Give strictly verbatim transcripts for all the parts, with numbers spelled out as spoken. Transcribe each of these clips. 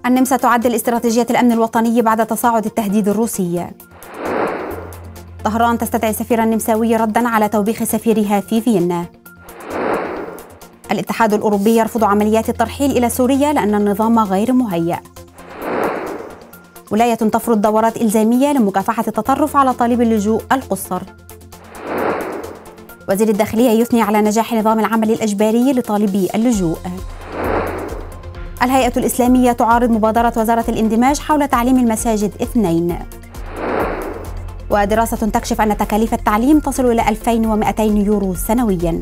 النمسا تعدل استراتيجية الأمن الوطني بعد تصاعد التهديد الروسي. طهران تستدعي السفير النمساوي ردا على توبيخ سفيرها في فيينا. الاتحاد الأوروبي يرفض عمليات الترحيل إلى سوريا لأن النظام غير مهيأ. ولاية تفرض دورات إلزامية لمكافحة التطرف على طالب اللجوء القُصّر. وزير الداخلية يثني على نجاح نظام العمل الإجباري لطالبي اللجوء. الهيئة الإسلامية تعارض مبادرة وزارة الاندماج حول تعليم المساجد اثنين. ودراسة تكشف أن تكاليف التعليم تصل إلى ألفين ومئتين يورو سنوياً.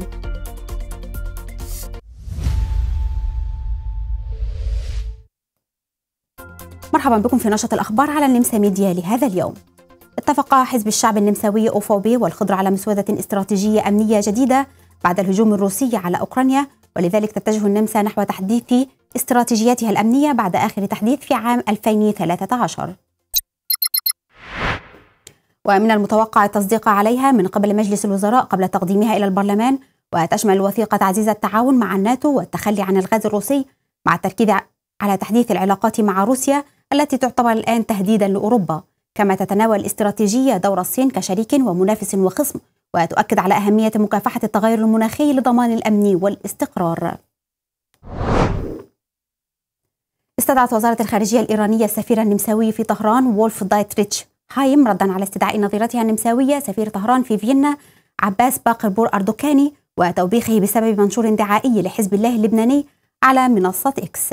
مرحبا بكم في نشرة الأخبار على النمسا ميديا لهذا اليوم. اتفق حزب الشعب النمساوي أوفوبي والخضر على مسودة استراتيجية أمنية جديدة بعد الهجوم الروسي على أوكرانيا، ولذلك تتجه النمسا نحو تحديث استراتيجيتها الأمنية بعد آخر تحديث في عام ألفين وثلاثة عشر. ومن المتوقع التصديق عليها من قبل مجلس الوزراء قبل تقديمها إلى البرلمان، وتشمل الوثيقة تعزيز التعاون مع الناتو والتخلي عن الغاز الروسي مع التركيز على تحديث العلاقات مع روسيا التي تعتبر الآن تهديدا لأوروبا، كما تتناول الاستراتيجية دور الصين كشريك ومنافس وخصم، وتؤكد على أهمية مكافحة التغير المناخي لضمان الأمن والاستقرار. استدعت وزارة الخارجية الإيرانية السفير النمساوي في طهران وولف دايتريتش هايم ردا على استدعاء نظيرتها النمساوية سفير طهران في فيينا عباس باقر بور أردوكاني وتوبيخه بسبب منشور دعائي لحزب الله اللبناني على منصة إكس.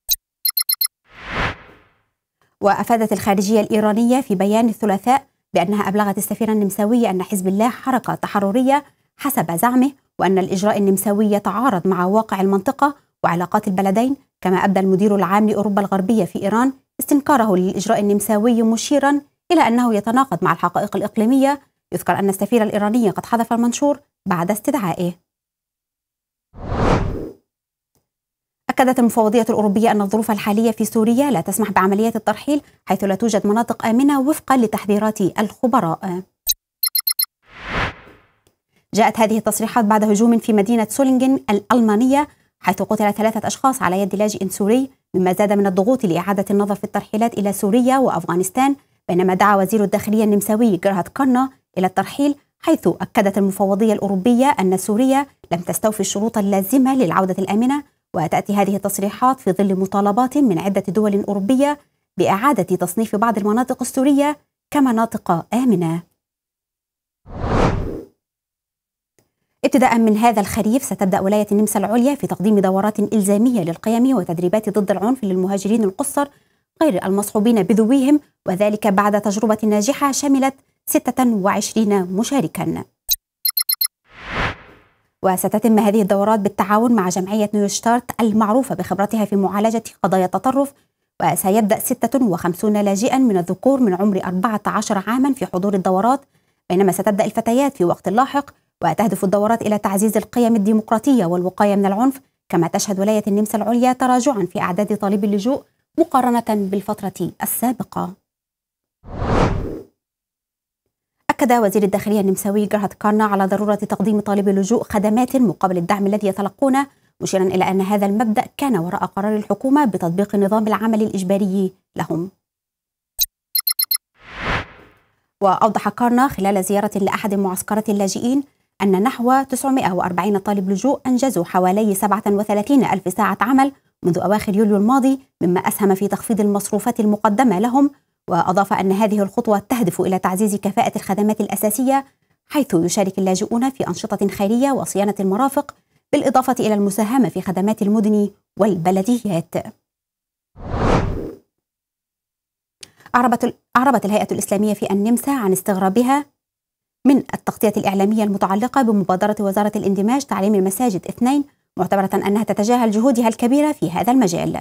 وأفادت الخارجية الإيرانية في بيان الثلاثاء بأنها أبلغت السفير النمساوي أن حزب الله حركة تحررية حسب زعمه، وأن الإجراء النمساوي يتعارض مع واقع المنطقة وعلاقات البلدين. كما أبدى المدير العام لأوروبا الغربية في إيران استنكاره للإجراء النمساوي، مشيرا إلى أنه يتناقض مع الحقائق الإقليمية. يذكر أن السفير الإيراني قد حذف المنشور بعد استدعائه. أكدت المفوضية الأوروبية أن الظروف الحالية في سوريا لا تسمح بعمليات الترحيل، حيث لا توجد مناطق آمنة وفقا لتحذيرات الخبراء. جاءت هذه التصريحات بعد هجوم في مدينة سولينغن الألمانية، حيث قتل ثلاثة أشخاص على يد لاجئ سوري، مما زاد من الضغوط لإعادة النظر في الترحيلات إلى سوريا وأفغانستان، بينما دعا وزير الداخلية النمساوي جيرهارد كارنا إلى الترحيل، حيث أكدت المفوضية الأوروبية أن سوريا لم تستوفي الشروط اللازمة للعودة الآمنة. وتأتي هذه التصريحات في ظل مطالبات من عدة دول أوروبية بإعادة تصنيف بعض المناطق السورية كمناطق آمنة. ابتداء من هذا الخريف ستبدأ ولاية النمسا العليا في تقديم دورات إلزامية للقيم وتدريبات ضد العنف للمهاجرين القُصّر غير المصحوبين بذويهم، وذلك بعد تجربة ناجحة شملت ستة وعشرين مشاركا. وستتم هذه الدورات بالتعاون مع جمعية نيوشتارت المعروفة بخبرتها في معالجة قضايا التطرف، وسيبدأ ستة وخمسين لاجئا من الذكور من عمر أربعة عشر عاما في حضور الدورات، بينما ستبدأ الفتيات في وقت لاحق. وتهدف الدورات إلى تعزيز القيم الديمقراطية والوقاية من العنف. كما تشهد ولاية النمسا العليا تراجعا في أعداد طالبي اللجوء مقارنة بالفترة السابقة. أكد وزير الداخلية النمساوي جيرهارد كارنا على ضرورة تقديم طالبي اللجوء خدمات مقابل الدعم الذي يتلقونه، مشيرا إلى أن هذا المبدأ كان وراء قرار الحكومة بتطبيق نظام العمل الإجباري لهم. وأوضح كارنا خلال زيارة لأحد معسكرات اللاجئين أن نحو تسعمئة وأربعين طالب لجوء أنجزوا حوالي سبعة وثلاثين ألف ساعة عمل منذ أواخر يوليو الماضي، مما أسهم في تخفيض المصروفات المقدمة لهم. وأضاف أن هذه الخطوة تهدف إلى تعزيز كفاءة الخدمات الأساسية، حيث يشارك اللاجئون في أنشطة خيرية وصيانة المرافق، بالإضافة إلى المساهمة في خدمات المدن والبلديات. أعربت الهيئة الإسلامية في النمسا عن استغرابها من التغطية الإعلامية المتعلقة بمبادرة وزارة الاندماج تعليم المساجد اثنين، معتبرة أنها تتجاهل جهودها الكبيرة في هذا المجال.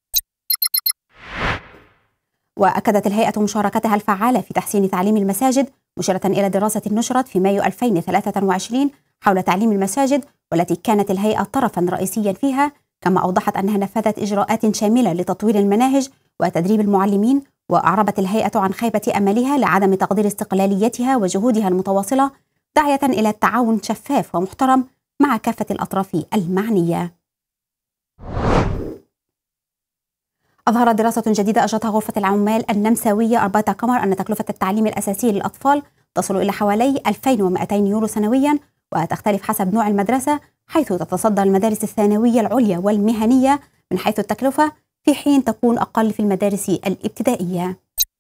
وأكدت الهيئة مشاركتها الفعالة في تحسين تعليم المساجد، مشيرة إلى دراسة نشرت في مايو ألفين وثلاثة وعشرين حول تعليم المساجد، والتي كانت الهيئة طرفا رئيسيا فيها. كما أوضحت أنها نفذت إجراءات شاملة لتطوير المناهج وتدريب المعلمين. وأعربت الهيئة عن خيبة أملها لعدم تقدير استقلاليتها وجهودها المتواصلة، داعية إلى التعاون شفاف ومحترم مع كافة الأطراف المعنية. أظهرت دراسة جديدة أجرتها غرفة العمال النمساوية أرباتا كمر أن تكلفة التعليم الأساسي للأطفال تصل إلى حوالي ألفين ومئتين يورو سنويا، وتختلف حسب نوع المدرسة، حيث تتصدر المدارس الثانوية العليا والمهنية من حيث التكلفة، في حين تكون أقل في المدارس الابتدائية.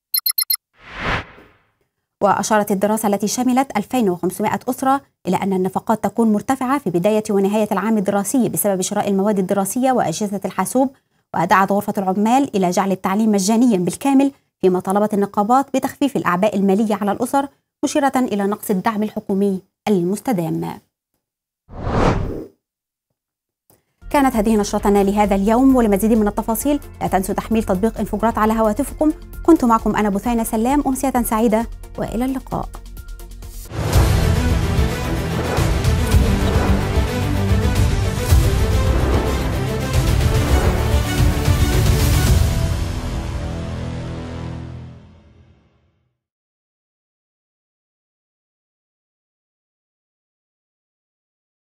وأشارت الدراسة التي شملت ألفين وخمسمئة أسرة إلى أن النفقات تكون مرتفعة في بداية ونهاية العام الدراسي بسبب شراء المواد الدراسية وأجهزة الحاسوب، ودعت غرفة العمال إلى جعل التعليم مجانيا بالكامل، فيما طلبت النقابات بتخفيف الأعباء المالية على الأسر، مشيرة إلى نقص الدعم الحكومي المستدام. كانت هذه نشرتنا لهذا اليوم، ولمزيد من التفاصيل لا تنسوا تحميل تطبيق انفوجرات على هواتفكم. كنت معكم أنا بثينة سلام، أمسية سعيدة وإلى اللقاء.